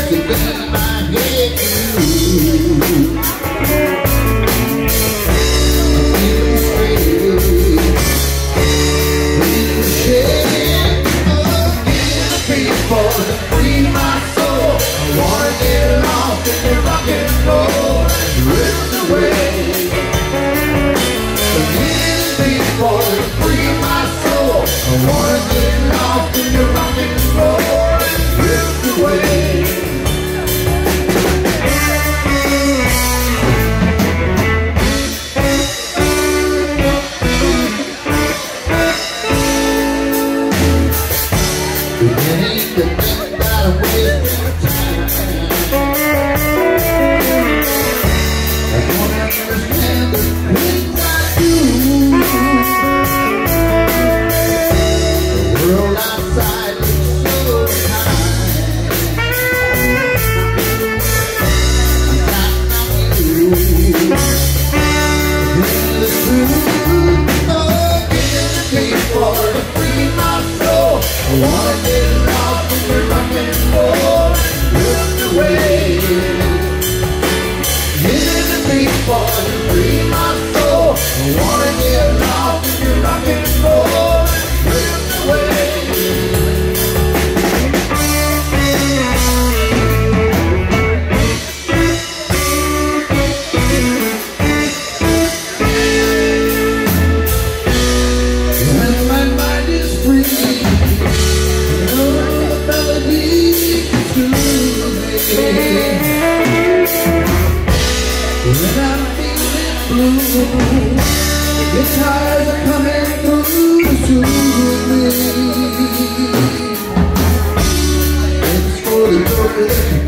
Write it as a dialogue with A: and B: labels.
A: to be my head too. I'm feeling straight, feeling shade. Oh, give the people to free my soul. I wanna get lost in the rock and roll and drift away. So give the people to free my soul. I wanna get lost in the rock and roll and drift away. Beginning to think about a waste of time. I don't understand the things I do. The world outside looks so kind. I'm counting on you. This is the truth. Oh, give the people to free my soul. I wanna get lost in the rock and roll and drift away. Give the people to free my soul. I wanna get lost in the rock and roll and drift away. When my mind is free, when I'm feeling blue, the guitars are coming through to soothe me. It's for the glory that